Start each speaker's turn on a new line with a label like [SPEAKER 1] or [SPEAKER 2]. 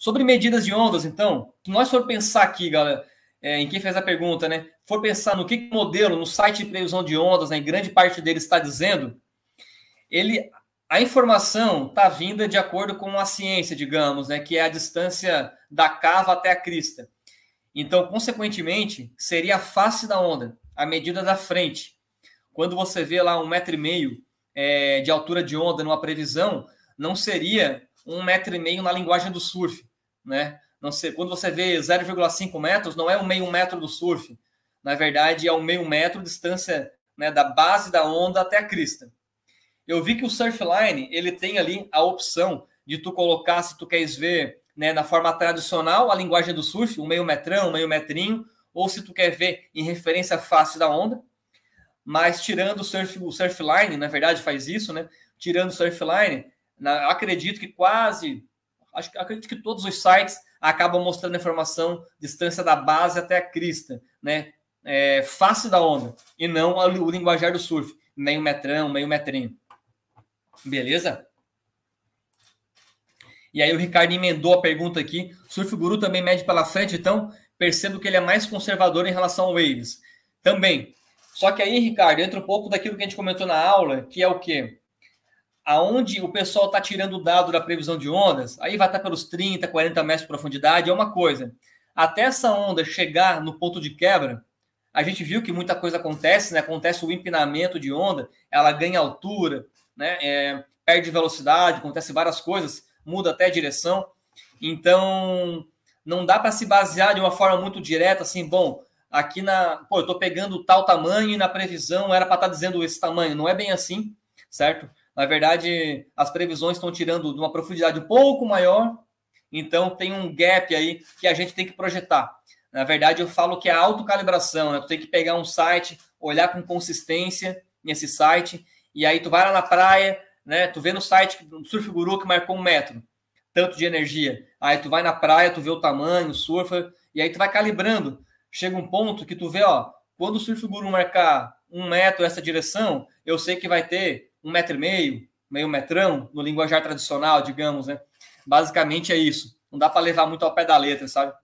[SPEAKER 1] Sobre medidas de ondas, então, se nós for pensar aqui, galera, em quem fez a pergunta, né? For pensar no que o modelo, no site de previsão de ondas, né, em grande parte dele está dizendo, a informação está vinda de acordo com a ciência, digamos, né, que é a distância da cava até a crista. Então, consequentemente, seria a face da onda, a medida da frente. Quando você vê lá 1,5 metro de altura de onda numa previsão, não seria 1,5 metro na linguagem do surf, né? Não sei, quando você vê 0,5 metros, não é o meio metro do surf. Na verdade, é o meio metro distância, né, da base da onda até a crista. Eu vi que o Surfline, ele tem ali a opção de tu colocar, se tu queres ver, né, na forma tradicional, a linguagem do surf, um meio metrão, um meio metrinho, ou se tu quer ver em referência à face da onda. Mas tirando o Surfline, na verdade faz isso, né? Tirando o Surfline, acredito que todos os sites acabam mostrando a informação distância da base até a crista, né? Face da onda, e não o linguajar do surf, meio metrão, meio metrinho. Beleza? E aí o Ricardo emendou a pergunta aqui. Surf Guru também mede pela frente, então percebo que ele é mais conservador em relação ao Waves. Também. Só que aí, Ricardo, entra um pouco daquilo que a gente comentou na aula, que é o quê? Aonde o pessoal está tirando o dado da previsão de ondas, aí vai estar pelos 30, 40 metros de profundidade, é uma coisa. Até essa onda chegar no ponto de quebra, a gente viu que muita coisa acontece, né? Acontece o empinamento de onda, ela ganha altura, né? Perde velocidade, acontece várias coisas, muda até a direção. Então, não dá para se basear de uma forma muito direta, assim, bom, aqui eu estou pegando tal tamanho e na previsão era para estar dizendo esse tamanho. Não é bem assim, certo? Na verdade, as previsões estão tirando de uma profundidade um pouco maior, então tem um gap aí que a gente tem que projetar. Na verdade, eu falo que é a autocalibração, né? Tu tem que pegar um site, olhar com consistência nesse site, e aí tu vai lá na praia, né? Tu vê no site do Surf Guru que marcou 1 metro, tanto de energia. Aí tu vai na praia, tu vê o tamanho, surfa, e aí tu vai calibrando. Chega um ponto que tu vê, ó, quando o Surf Guru marcar 1 metro essa direção, eu sei que vai ter 1,5 metro, meio metrão, no linguajar tradicional, digamos, né? Basicamente é isso. Não dá para levar muito ao pé da letra, sabe?